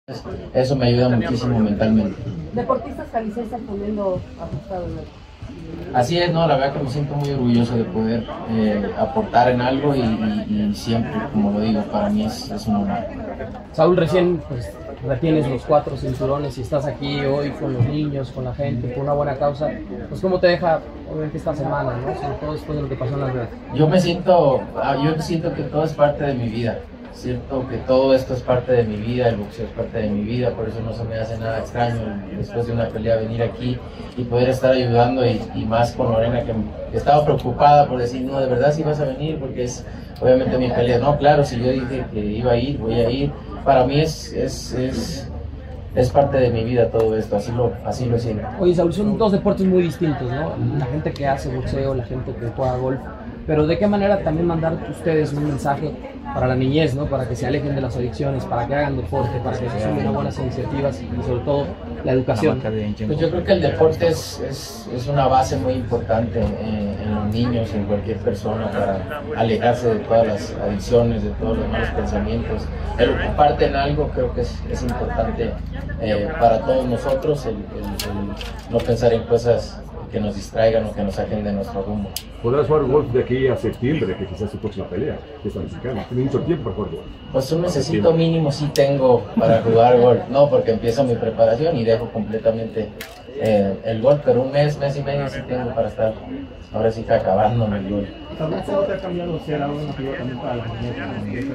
Eso me ayuda muchísimo mentalmente. Deportistas jaliscienses poniendo ajustado. Así es, no, la verdad que me siento muy orgulloso de poder aportar en algo y siempre, como lo digo, para mí es un honor. Saúl, recién pues retienes los 4 cinturones y estás aquí hoy con los niños, con la gente, por una buena causa. Pues ¿cómo te deja obviamente esta semana, ¿no? Sobre todo después de lo que pasó en Las Vegas. Yo siento que todo es parte de mi vida. Siento que todo esto es parte de mi vida, el boxeo es parte de mi vida, por eso no se me hace nada extraño después de una pelea venir aquí y poder estar ayudando y más con Lorena que estaba preocupada por decir, no, de verdad sí vas a venir porque es obviamente mi pelea. No, claro, si yo dije que iba a ir, voy a ir. Para mí es parte de mi vida todo esto, así lo siento. Oye, Saúl, son 2 deportes muy distintos, ¿no? La gente que hace boxeo, la gente que juega golf, pero ¿de qué manera también mandar ustedes un mensaje para la niñez, ¿no? Para que se alejen de las adicciones, para que hagan deporte, para que se sumen a buenas iniciativas y sobre todo la educación? Pues yo creo que el deporte es una base muy importante en los niños, en cualquier persona, para alejarse de todas las adicciones, de todos los malos pensamientos. El ocuparte en algo creo que es importante para todos nosotros, el no pensar en cosas que nos distraigan o que nos saquen de nuestro rumbo. Podrás jugar golf de aquí a septiembre, que quizás es su próxima pelea, que es la mexicana. Tiene mucho tiempo para jugar golf. Pues un necesito mínimo sí tengo para jugar golf, no porque empiezo mi preparación y dejo completamente el golf, pero un mes y medio sí tengo para estar ahora sí que acabándome el golf. ¿Cómo te ha cambiado ser ahora una figura también para la mujer,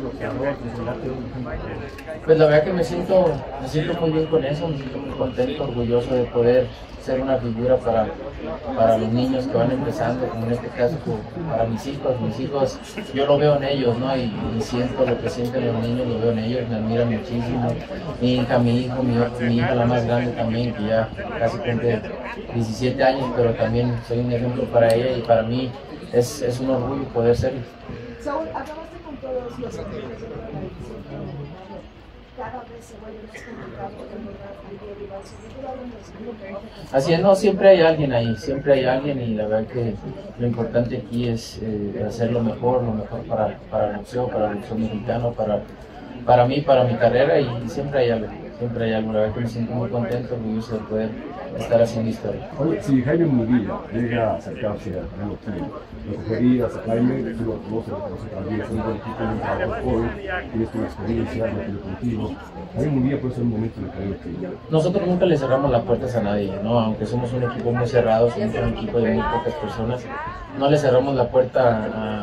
Pues la verdad que me siento muy bien con eso, me siento muy contento, orgulloso de poder ser una figura para los niños que van empezando, como en este caso para mis hijos, yo lo veo en ellos, ¿no? Y siento lo que sienten los niños, lo veo en ellos, me admiran muchísimo. Mi hija, mi hija la más grande también, que ya casi cumple 17 años, pero también soy un ejemplo para ella y para mí es un orgullo poder serlo. Saúl, acabaste con todos los equipos de la televisión. Cada vez se vuelve más complicado encontrar cualquier rival, sobre todo hablando de salud. Así es, no, siempre hay alguien ahí, siempre hay alguien y la verdad que lo importante aquí es hacer lo mejor para el boxeo mexicano, para mí, para mi carrera y siempre hay algo, la verdad que me siento muy contento, orgulloso de poder estar haciendo historia. Oye, si Jaime Munguía llega a acercarse a Canelo Team, ¿lo cogerías a Jaime? Tú lo conoces también, es un buen equipo, un trabajo joven, tienes tu experiencia, lo que contigo. Jaime Munguía puede ser un momento de Canelo Team. Nosotros nunca le cerramos las puertas a nadie, ¿no? Aunque somos un equipo muy cerrado, somos un equipo de muy pocas personas, no le cerramos la puerta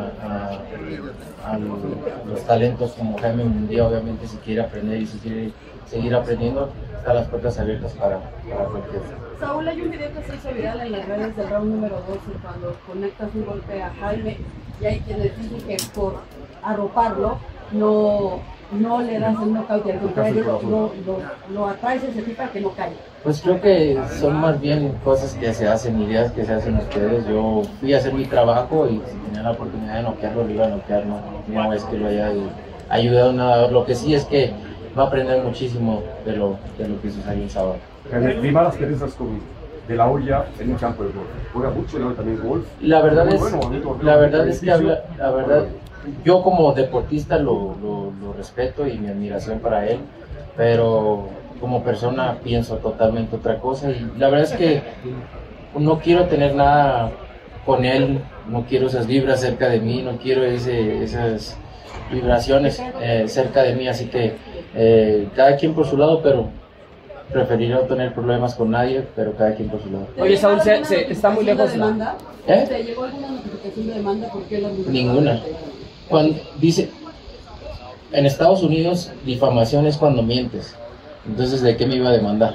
a los talentos como Jaime Munguía, obviamente si quiere aprender y si quiere seguir aprendiendo, están las puertas abiertas para cualquiera. Saúl, hay un video que se hizo viral en las redes del round número 12 cuando conectas un golpe a Jaime y hay quienes dicen que por arroparlo no le das el knockout y al contrario lo atraes a ese tipo para que no caiga. Pues creo que son más bien cosas que se hacen, ideas que se hacen ustedes. Yo fui a hacer mi trabajo y si tenía la oportunidad de noquearlo, lo iba a noquear, no es que lo haya ayudado nada. Lo que sí es que va a aprender muchísimo de lo que sucedió el sábado. Viva las experiencias con De La Hoya en un campo de golf. Juega mucho, ¿no? También golf. La verdad es que yo como deportista lo respeto y mi admiración para él, pero como persona pienso totalmente otra cosa y la verdad es que no quiero tener nada con él, no quiero esas vibras cerca de mí, no quiero esas vibraciones cerca de mí, así que cada quien por su lado, pero preferiría no tener problemas con nadie, pero cada quien por su lado. Oye, Saúl, está muy lejos de demanda. ¿Te llegó alguna notificación de demanda? ¿Por qué Ninguna. Cuando dice, en Estados Unidos difamación es cuando mientes, entonces ¿de qué me iba a demandar?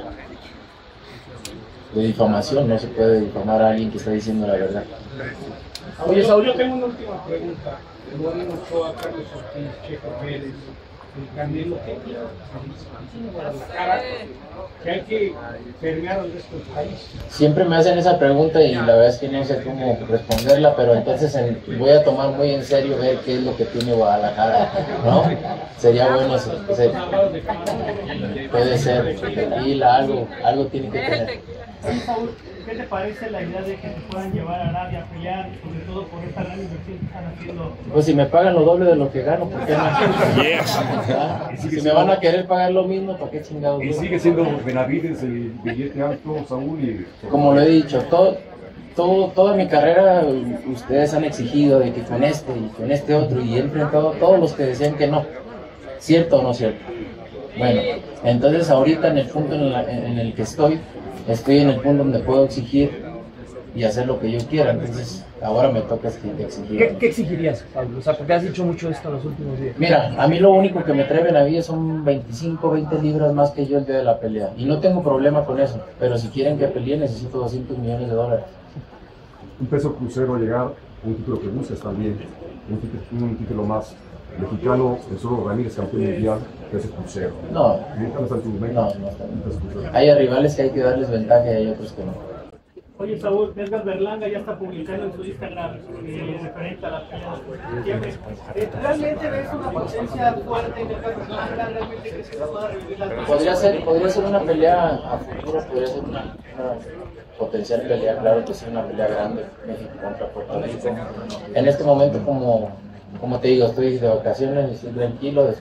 De difamación, no se puede difamar a alguien que está diciendo la verdad. Oye, Saúl, yo tengo una última pregunta. Eduardo Ochoa, Carlos Ortiz, Checo Pérez, el Canelo, ¿qué tiene la cara que hay que permear al resto del país? Siempre me hacen esa pregunta y la verdad es que no sé cómo responderla, pero entonces voy a tomar muy en serio ver qué es lo que tiene Guadalajara, ¿no? Sería bueno, puede ser, tequila, algo tiene que tener. Oye, Saúl, ¿qué te parece la idea de que te puedan llevar a Arabia a pelear, sobre todo por esta gran inversión que están haciendo? Pues si me pagan lo doble de lo que gano, ¿por qué no? ¿Ah? Si me van a querer pagar lo mismo, ¿para qué chingados? Y sigue siendo Benavides el billete alto, Saúl. Y como lo he dicho, toda mi carrera ustedes han exigido de que con este y con este otro, y he enfrentado a todos los que decían que no. ¿Cierto o no cierto? Bueno, entonces ahorita en el punto en el que estoy en el punto donde puedo exigir y hacer lo que yo quiera, entonces ahora me toca exigir. ¿Qué exigirías, Pablo? O sea, porque has dicho mucho esto en los últimos días. Mira, a mí lo único que me trae Benavides son 25, 20 libras más que yo el día de la pelea, y no tengo problema con eso, pero si quieren que pelee necesito $200 millones. Un peso crucero a llegar, un título que buscas también, un título más mexicano, el solo Ramírez, campeón mundial, peso crucero. No, no. Hay rivales que hay que darles ventaja y hay otros que no. Oye, Saúl, Edgar Berlanga ya está publicando en su Instagram referente a la pelea de septiembre. ¿Realmente ves una potencia fuerte en Edgar Berlanga? ¿Realmente crees que se pueda revivir la pelea? Podría ser una pelea a futuro, podría ser una potencial pelea, claro que sí, una pelea grande, México contra Puerto Rico. En este momento, como te digo, estoy de vacaciones, estoy tranquilo.